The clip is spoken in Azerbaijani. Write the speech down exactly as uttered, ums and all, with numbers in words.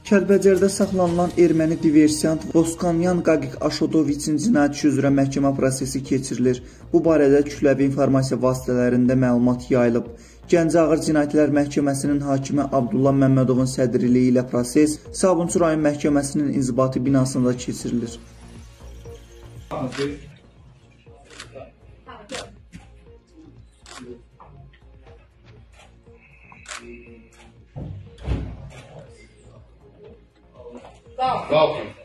Kəlbəcərdə saxlanılan erməni diversiyant Voskanyan Qaqiq Aşodoviçin cinayət işi üzrə məhkəmə prosesi keçirilir. Bu barədə kütləvi informasiya vasitələrində məlumat yayılıb. Gəncə Ağır Cinayətlər Məhkəməsinin hakimi Abdullah Məmmədovun sədrliyi ilə proses Sabunçu rayon məhkəməsinin inzibati binasında keçirilir. Welcome.